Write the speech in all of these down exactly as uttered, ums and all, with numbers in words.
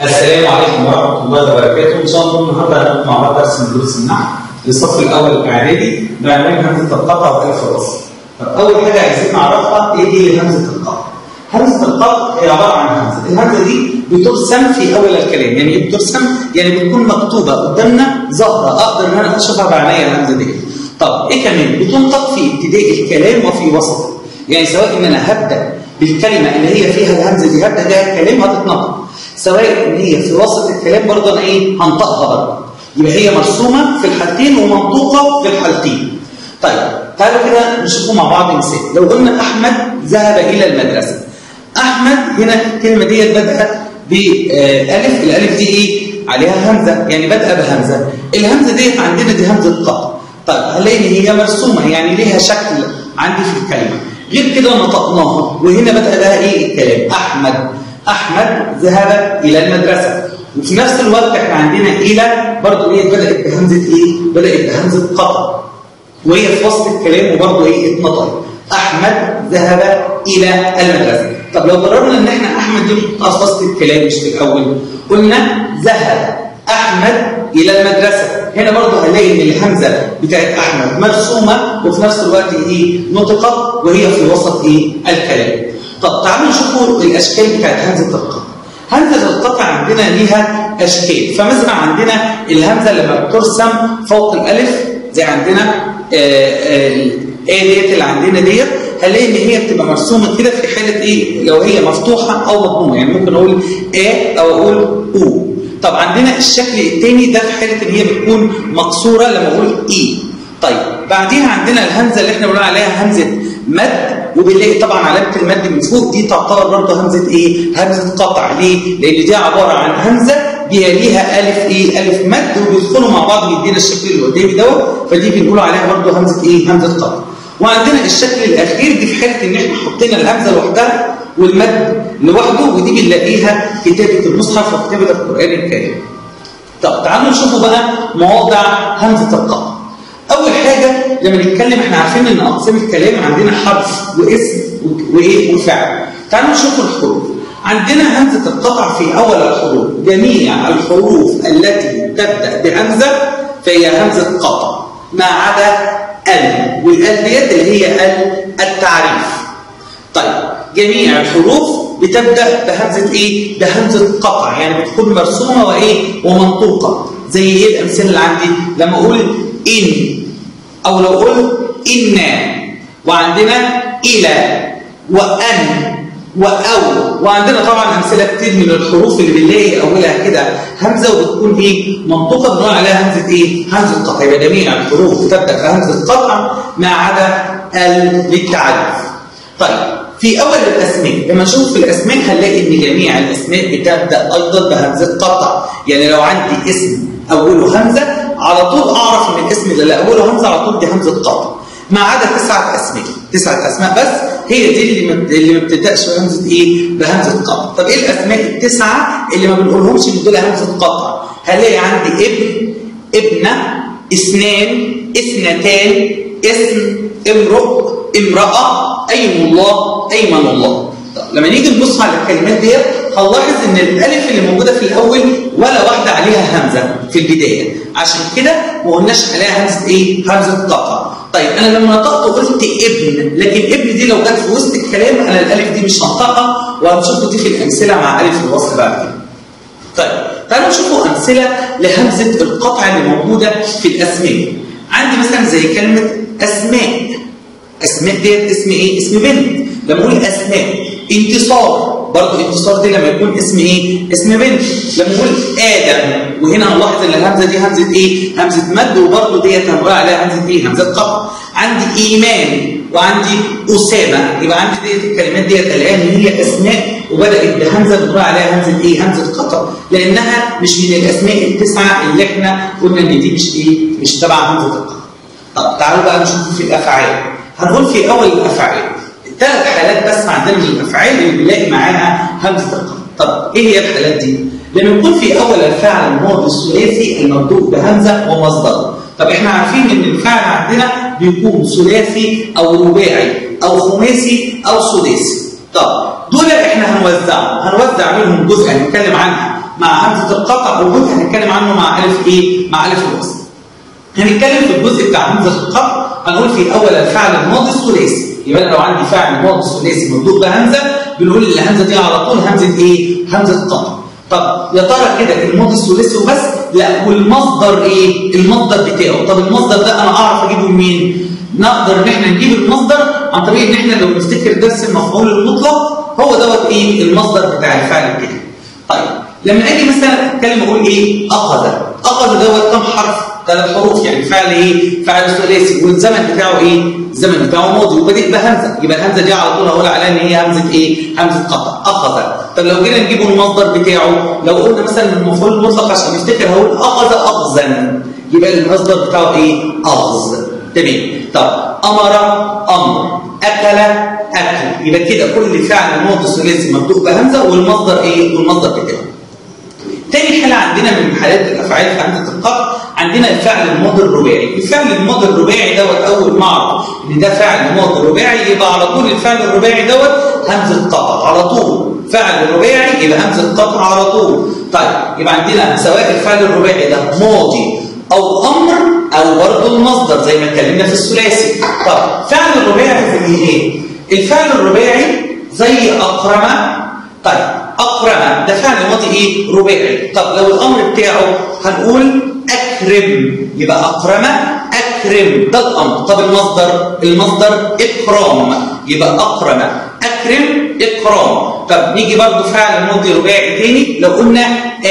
السلام عليكم ورحمة الله وبركاته. إن شاء الله النهارده هناخد مع بعض درس من دروس النحو للصف الأول الإعدادي بعنوان همزة القطع وألف الوصل. طب أول حاجة عايزين نعرفها إيه هي همزة القطع؟ همزة القطع هي عبارة عن همزة، الهمزة دي بترسم في أول الكلام، يعني إيه بترسم؟ يعني بتكون مكتوبة قدامنا ظاهرة أقدر إن أنا أشوفها بعينيا الهمزة دي. طب إيه كمان؟ بتنطق في ابتداء الكلام وفي وسطه، يعني سواء إن أنا هبدأ بالكلمة اللي هي فيها الهمزة دي هبدأ بها الكلام هتتنطق، سواء ان هي في وسط الكلام برضه انا ايه هنطقها برضه، يبقى هي مرسومه في الحالتين ومنطوقه في الحالتين. طيب تعالوا كده نشوفوا مع بعض مثال. لو قلنا احمد ذهب الى المدرسه، احمد هنا الكلمه ديت بدات بالف، الالف دي ايه عليها همزه، يعني بادئه بهمزه، الهمزه ديت عندنا دي همزه قطع. طيب هنلاقي ان هي مرسومه يعني ليها شكل عندي في الكلمه، غير كده نطقناها وهنا بدا لها ايه الكلام. احمد أحمد ذهب إلى المدرسة، وفي نفس الوقت احنا عندنا إلى برضه إيه بدأت بهمزة إيه؟ بدأت بهمزة قطع وهي في وسط الكلام وبرضه إيه اتنطقت. أحمد ذهب إلى المدرسة. طب لو قررنا إن احنا أحمد دي نحطها في وسط الكلام مش في الأول، قلنا ذهب أحمد إلى المدرسة، هنا برضه هنلاقي إن الهمزة بتاعت أحمد مرسومة وفي نفس الوقت إيه نطقت وهي في وسط إيه الكلام. طب تعالوا نشوفوا الاشكال بتاعت همزه القطع. همزه القطع عندنا ليها اشكال، فمثلا عندنا الهمزه لما بترسم فوق الالف زي عندنا الايه ديت اللي عندنا ديت، هنلاقي ان هي بتبقى مرسومه كده في حاله ايه لو هي مفتوحه او مضمومه، يعني ممكن اقول ا او اقول او. طب عندنا الشكل الثاني ده في حاله ان هي بتكون مكسوره لما اقول اي. طيب بعديها عندنا الهمزه اللي احنا بنقول عليها همزه مد، وبنلاقي طبعا علامه المد من فوق دي تعتبر برضه همزه ايه؟ همزه قطع. ليه؟ لان دي عباره عن همزه بيليها الف ايه؟ الف مد، وبيدخلوا مع بعض بيدينا الشكل اللي قدامي دوت، فدي بنقول عليها برضه همزه ايه؟ همزه قطع. وعندنا الشكل الاخير دي في حاله ان احنا حطينا الهمزه لوحدها والمد لوحده، ودي بنلاقيها كتابه المصحف وكتابه القران الكريم. طب تعالوا نشوفوا بقى مواضع همزه القطع. أول حاجة لما نتكلم احنا عارفين إن أقسام الكلام عندنا حرف واسم وإيه وفعل. تعالوا نشوف الحروف. عندنا همزة القطع في أول الحروف، جميع الحروف التي تبدأ بهمزة فهي همزة قطع ما عدا ال، والال ديت اللي هي ال التعريف. طيب جميع الحروف بتبدأ بهمزة إيه؟ بهمزة قطع، يعني بتكون مرسومة وإيه؟ ومنطوقة. زي إيه الأمثلة اللي عندي؟ لما أقول إن أو لو قلت إنا، وعندنا إلى وأن وأو، وعندنا طبعا أمثلة كتير من الحروف اللي بنلاقي أولها كده همزة وبتكون إيه منطقة بنقول عليها همزة إيه؟ همزة قطع. يبقى جميع الحروف تبدأ بهمزة قطع ما عدا ال للتعريف. طيب في أول الأسماء لما نشوف في الأسماء هنلاقي إن جميع الأسماء بتبدأ أيضا بهمزة قطع، يعني لو عندي اسم أوله همزة على طول أعرف إن الاسم ده اللي أوله همزة على طول دي همزة قطع، ما عدا تسعة أسماء، تسعة أسماء بس هي دي اللي ما اللي ما بتبدأش بهمزة إيه؟ بهمزة قطع. طب إيه الأسماء التسعة اللي ما بنقولهمش بتقول همزة قطع؟ هلاقي عندي ابن، ابنة، اثنان، اثنتان، اسم، امرؤ، امرأة، أيم الله، أيمن الله. طب لما نيجي نبص على الكلمات ديت هنلاحظ ان الالف اللي موجوده في الاول ولا واحده عليها همزه في البدايه، عشان كده ما قلناش عليها همزه ايه؟ همزه قطع. طيب انا لما نطقت قلت ابن، لكن ابن دي لو جت في وسط الكلام انا الالف دي مش هنطقها، وهنشوفوا دي في الامثله مع الف الوصل بعد كده. طيب تعالوا نشوفوا امثله لهمزه القطع اللي موجوده في الاسماء. عندي مثلا زي كلمه اسماء، اسماء ديت اسم ايه؟ اسم بنت. لما اقول اسماء، انتصار، برضه انتصار دي لما يكون اسم ايه؟ اسم بنت. لما اقول ادم، وهنا هنلاحظ ان الهمزه دي همزه ايه؟ همزه مد، وبرضه ديت هنقول عليها همزه ايه؟ همزه قطع. عندي ايمان وعندي اسامه، يبقى عندي ديت الكلمات ديت الان هي اسماء وبدات بهمزه بنقول عليها همزه ايه؟ همزه قطع، لانها مش من الاسماء التسعه اللي احنا قلنا ان دي مش ايه؟ مش تبع همزه القطع. طب تعالوا بقى نشوف في الافعال. هنقول في اول الافعال ثلاث حالات بس عندنا من الافعال اللي بنلاقي معاها همزه القطع. طب ايه هي الحالات دي؟ لما يكون في اول الفعل الماضي الثلاثي المنطوق بهمزه ومصدر. طب احنا عارفين ان الفعل عندنا بيكون ثلاثي او رباعي او خماسي او سداسي. طب دول احنا هنوزعهم، هنوزع منهم جزء هنتكلم عنها مع همزه القطع وجودها هنتكلم عنه مع الف ايه؟ مع الف الوصل. هنتكلم في الجزء بتاع همزه القطع هنقول في اول الفعل الماضي الثلاثي. يبقى لو عندي فعل ماضي ثلاثي مبدوء بهمزه بنقول الهمزه دي على طول همزه ايه؟ همزه قطع. طب يا ترى كده الماضي الثلاثي وبس؟ لا، والمصدر ايه؟ المصدر بتاعه. طب المصدر ده انا اعرف اجيبه منين؟ نقدر ان احنا نجيب المصدر عن طريق ان احنا لو نفتكر درس المفعول المطلق هو دوت ايه؟ المصدر بتاع الفعل كده. طيب لما اجي مثلا اتكلم اقول ايه؟ اخذ. اخذ دوت كم حرف؟ ثلاث حروف، يعني فعل ايه؟ فعل ثلاثي، والزمن بتاعه ايه؟ الزمن بتاعه ماضي وبادئ بهمزه، يبقى الهمزه دي على طول هقول عليها ان هي همزه ايه؟ همزه قطع. اخذ. طب لو جينا نجيبه المصدر بتاعه، لو قلنا مثلا المفعول المطلق عشان نفتكر هقول اخذ اخذا، يبقى المصدر بتاعه ايه؟ اخذ. تمام. طب امر امر، اكل اكل، يبقى كده كل فعل ماضي ثلاثي مبدوء بهمزه والمصدر ايه؟ والمصدر بتاعه. تاني حالة عندنا من حالات الأفعال في همزة القطع عندنا الفعل الماضي الرباعي. الفعل الماضي الرباعي دوت أول ما أعرف إن ده فعل ماضي رباعي يبقى على طول الفعل الرباعي دوت همزة قطع على طول. فعل رباعي يبقى همزة قطع على طول. طيب يبقى عندنا سواء الفعل الرباعي ده ماضي أو أمر أو برضه المصدر زي ما اتكلمنا في الثلاثي. طب فعل الرباعي زي إيه؟ الفعل الرباعي زي أكرم. طيب أكرم ده فعل ماضي إيه؟ رباعي. طب لو الأمر بتاعه هنقول أكرم، يبقى أكرم أكرم ده الأمر. طب المصدر المصدر إكرام، يبقى أكرم أكرم إكرام. طب نيجي برضو فعل ماضي رباعي تاني لو قلنا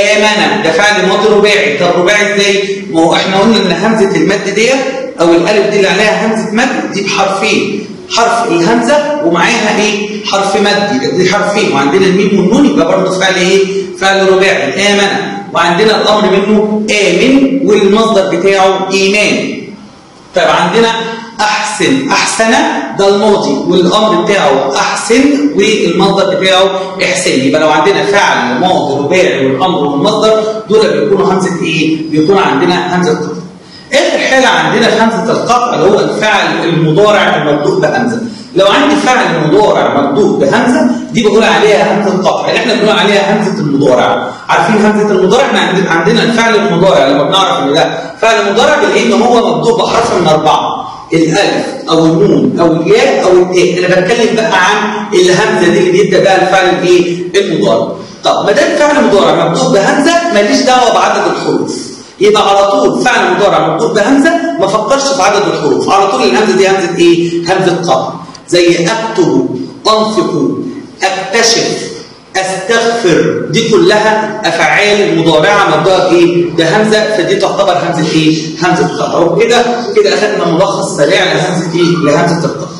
آمن ده فعل ماضي رباعي. طب رباعي إزاي؟ ما هو إحنا قلنا إن همزة المد ديت أو الألف دي اللي عليها همزة مد دي بحرفين، حرف الهمزه ومعاها ايه؟ حرف مد، يبقى دي حرفين، وعندنا الميم والنون يبقى برضه فعل ايه؟ فعل رباعي امن، وعندنا الامر منه امن والمصدر بتاعه ايمان. طيب عندنا احسن، احسن ده الماضي والامر بتاعه احسن والمصدر بتاعه احسن. يبقى لو عندنا فعل ماضي رباعي والامر والمصدر دول بيكونوا همزه ايه؟ بيكون عندنا همزه قطع. اخر حاله عندنا في همزه القطع اللي هو الفعل المضارع المبدوء بهمزه. لو عندي فعل مضارع مبدوء بهمزه دي بقول عليها همزه قطع، اللي احنا بنقول عليها همزه المضارع. عارفين همزه المضارع؟ احنا عندنا الفعل المضارع لما بنعرف ان ده فعل مضارع بنلاقي ان هو مبدوء بحرف من اربعه، الالف او النون او الياء او التاء. انا بتكلم بقى عن الهمزه دي اللي بيبدا بقى الفعل الايه؟ المضارع. طب ما دام فعل مضارع مبدوء بهمزه ماليش دعوه بعدد الحروف، يبقى على طول فعل مضارع مبدوء بهمزه ما فكرش في عدد الحروف، على طول الهمزه دي همزه ايه؟ همزه قطع. زي اكتب، انفق، اكتشف، استغفر، دي كلها افعال مضارعه مبدوءه بايه؟ بهمزه، فدي تعتبر همزه ايه؟ همزه قطع. وبكده كده اخذنا ملخص سريع لهمزه ايه؟ لهمزه القطع.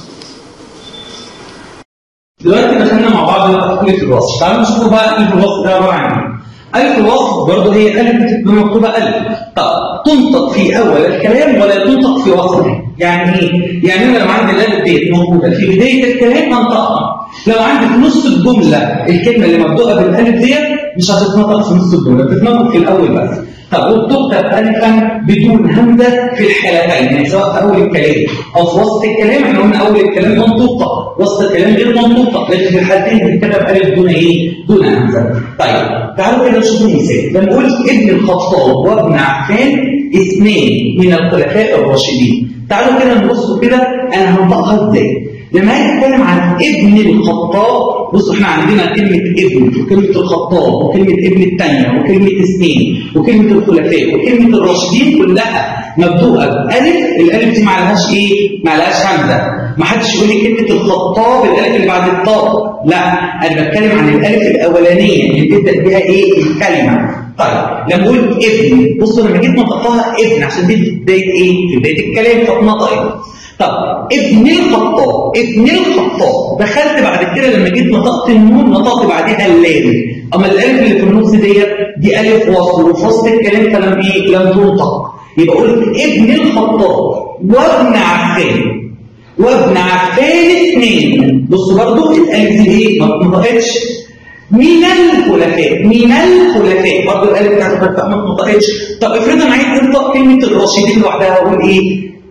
دلوقتي دخلنا مع بعض الف الوصف. تعالوا نشوف بقى الف الوصف ده عباره عن ايه؟ ألف الوصف برضه هي ألف بتبقى مكتوبة ألف. طب تنطق في أول الكلام ولا تنطق في وسطه؟ يعني إيه؟ يعني أنا لو عندي الألف ديت موجودة في بداية الكلام هنطقها. لو عندي في نص الجملة الكلمة اللي مبدوءة بالألف ديت مش هتتنطق في نص الجملة، بتتنطق في الأول بس. طب وبتكتب ألفا بدون همزة في الحالتين، يعني سواء في أول الكلام أو في وسط الكلام. إحنا قلنا أول الكلام منطوقة، وسط الكلام غير منطوقة، لكن في الحالتين بتتكتب ألف دون إيه؟ دون همزة. طيب تعالوا كده نشوف مثال. لما قلت ابن الخطاب وابن عفان اثنين من الخلفاء الراشدين، تعالوا كده نبصوا كده أنا هنطقها إزاي؟ لما اجي اتكلم عن ابن الخطاب، بصوا احنا عندنا كلمه ابن وكلمه الخطاب وكلمه ابن الثانيه وكلمه اثنين وكلمه الخلفاء وكلمه الراشدين كلها مبدوءه بالف. الالف دي ما عليهاش ايه؟ ما عليهاش همزه. ما حدش يقول لي كلمه الخطاب الالف اللي بعد الطاء، لا انا بتكلم عن الالف الاولانيه اللي بتبدا بها ايه؟ الكلمه. طيب لما قلت ابن، بصوا لما جيت نطقتها ابن عشان دي في بدايه ايه؟ في بدايه الكلام فاتنطقت. طب ابن الخطاب، ابن الخطاب دخلت بعد كده لما جيت نطقت النون نطقت بعدها اللام. اما الالف اللي في النص ديت دي الف وصل وفي وسط الكلام فلم ايه؟ لم تنطق. يبقى قلت ابن الخطاب وابن عفان، وابن عفان اثنين. بصوا برضه الالف دي ايه؟ ما اتنطقتش. من الخلفاء، من الخلفاء برضه الالف بتاعت الخلفاء ما اتنطقتش. طب افرض انا عايز انطق كلمه الراشدين لوحدها اقول ايه؟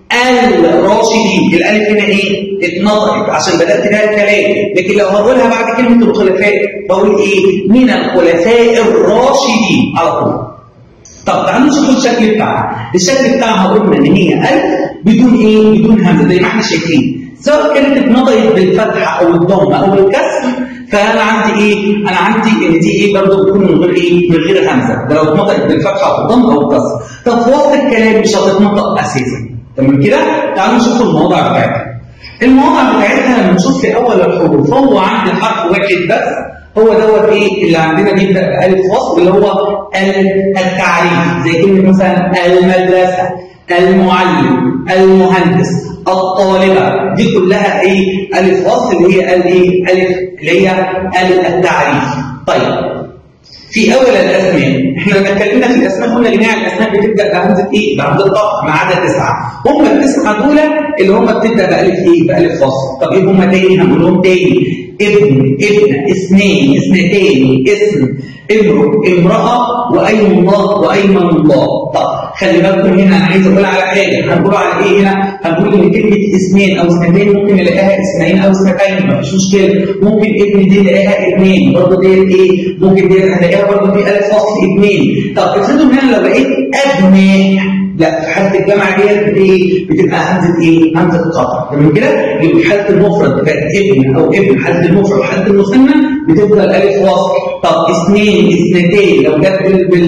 الراشدين. الالف هنا ايه؟ اتنطقت عشان بدات بها الكلام، لكن لو هقولها بعد كلمه الخلفاء بقول ايه؟ من الخلفاء الراشدين على طول. طب تعالوا نشوف الشكل بتاعها. الشكل بتاعها قلنا ان هي الف بدون ايه؟ بدون همزه زي ما احنا شايفين، سواء كانت اتنطقت بالفتحه او الضمه او الكسر، فانا عندي ايه؟ انا عندي ان دي ايه برضه بتكون من غير ايه؟ من غير همزه، ده لو اتنطقت بالفتحه او الضمه او الكسر. طب في وسط الكلام مش هتتنطق اساسا. تمام كده؟ تعالوا نشوف المواضع بتاعتها. المواضع بتاعتها لما نشوف في اول الحروف هو عندي حرف واحد بس، هو دوت ايه اللي عندنا بيبدا بالف وصل اللي هو التعريف، زي كلمه مثلا المدرسه، المعلم، المهندس، الطالبه، دي كلها ايه؟ الف وصل اللي هي الايه؟ الف اللي هي التعريف. طيب في اول الاسماء، احنا لما اتكلمنا في الاسماء قلنا جميع الاسماء بتبدا بهمزه ايه؟ بهمزه القطع ما عدا تسعه، هم التسعه دول اللي هم بتبدا بالف ايه؟ بالف وصل. طب ايه هم تاني؟ هنقول لهم تاني: ابن، ابنه، اثنين، اثنتين، اسم، امرؤ، امراه، وايم الله، وايمن الله. طب خلي بالكم هنا انا عايز اقول على حاجه، هنقول على ايه هنا؟ هنقول ان كلمه اثنين او اثنتين ممكن نلاقيها اثنين او اثنتين، مفيش مشكله. ممكن ابن دي نلاقيها اثنين برضه، ديت ايه؟ ممكن ديت هنلاقيها برضه في الف فصل اثنين. طب افرضوا ان انا لو لقيت ابناء، لا في حاله الجمع ديت ايه؟ بتبقى همزه ايه؟ همزه قطع. تمام كده؟ يبقى في حاله المفرد بتاعت ابن او ابن، حاله المفرد وحاله المثنى بتفضل الف وصل. طب اثنين، اثنتين لو جت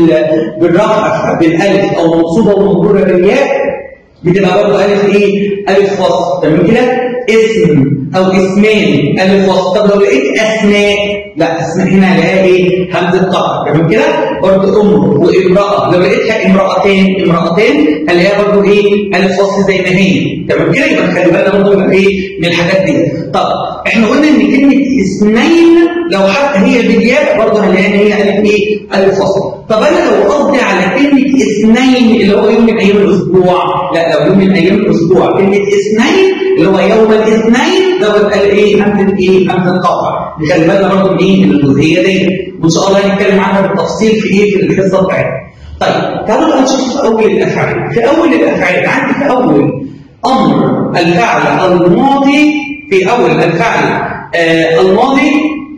بالرفع بالالف او منصوبه ومجروره بالياء بتبقى برضه الف ايه؟ الف وصل. تمام كده؟ اسم او اسمان الف وصل. طب لو لقيت اسماء، لا اسماء هنا هلاقيها ايه؟ همزه قطع. تمام كده؟ برضه امر وامراه، لو لقيتها امراتين امراتين هلاقيها برضه ايه؟ الف وصل زي ما هي. تمام كده؟ يبقى خلي بالنا برضه من ايه؟ من الحاجات دي. طب احنا قلنا ان كلمه اثنين لو حتى هي بالياء برضه هنلاقيها ان هي الف ايه؟ الف وصل. طب انا لو قصدي على كلمه اثنين اللي هو يوم من ايام الاسبوع، لا لو يوم من ايام الاسبوع كلمه اثنين اللي هو يوم الاثنين دوت قال ايه؟ همزه ايه؟ همزه قطع. نخلي بالنا برضه من ايه؟ من الجزئيه دي، وان شاء الله هنتكلم عنها بالتفصيل في ايه؟ في الحصه بتاعتنا. طيب تعالوا بقى نشوف في اول الافعال. في اول الافعال عندي في اول امر الفعل الماضي، في اول الفعل آه الماضي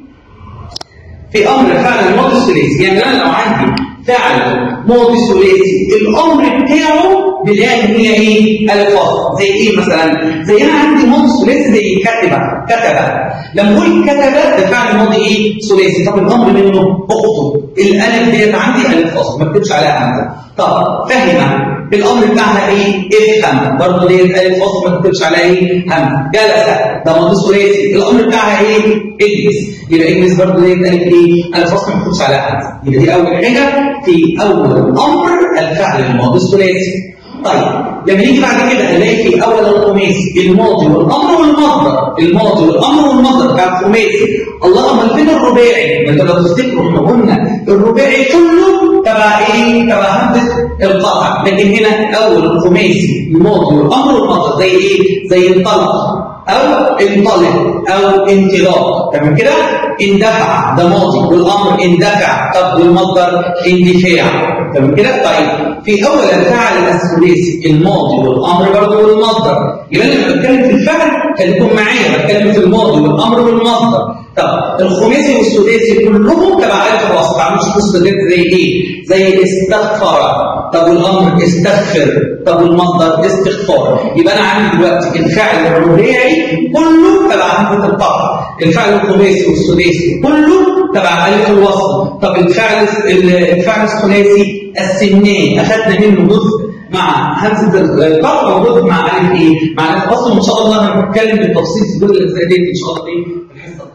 في امر الفعل الماضي الثلاثي. يعني انا لو عندي فعل ماضي ثلاثي الامر بتاعه بنلاقي ان هي ايه؟ الف وصل. زي ايه مثلا؟ زي انا عندي ماضي ثلاثي زي كتب، كتب. لما اقول كتب ده فعل ماضي ايه؟ ثلاثي. طب الامر منه اكتب، الالف ديت عندي الف وصل ما اكتبش عليها همزه. طب فهم، الامر بتاعها ايه؟ افهم، برضه ديت الف وصل ما تكتبش عليها ايه؟ همزه. جلس ده ماضي ثلاثي، الامر بتاعها ايه؟ اجلس، يبقى اجلس برضه ديت الف ايه؟ الف وصل ما تكتبش عليها همزه. يبقى دي اول حاجه في اول امر الفعل الماضي الثلاثي. طيب لما نيجي بعد كده هنلاقي في اول الخماسي الماضي والامر والمصدر، الماضي والامر والمصدر بتاع الخماسي. اللهم فين الرباعي؟ انتوا لو تفتكروا احنا قلنا الرباعي كله تبع ايه؟ تبع همزه القطع، لكن هنا اول الخماسي الماضي والامر والمصدر زي ايه؟ زي انطلق او انطلق او انطلاق. تمام كده؟ اندفع ده ماضي والامر اندفع، طب والمصدر اندفاع. تمام كده؟ طيب في اول الفعل الثلاثي الماضي والامر برضه والمصدر، يبقى انا لما بتكلم في الفعل خليكم معايا بتكلم في الماضي والامر والمصدر. طب الخماسي والسداسي كلهم تبع الف وصل. تعالوا نشوف السداسي زي ايه؟ زي استغفر، طب والامر استغفر، طب والمصدر استغفار. يبقى انا عندي دلوقتي الفعل الرباعي كله تبع همزه القطع، الفعل الخماسي والسداسي كله تبع الف الوصل. طب الفعل الفعل الثلاثي السنين اخذنا منه جزء مع همزه القطع وجزء مع الف ايه؟ مع الف الوصل. وان شاء الله هنتكلم بالتفصيل في كل الاسئله دي ان شاء الله في الحصه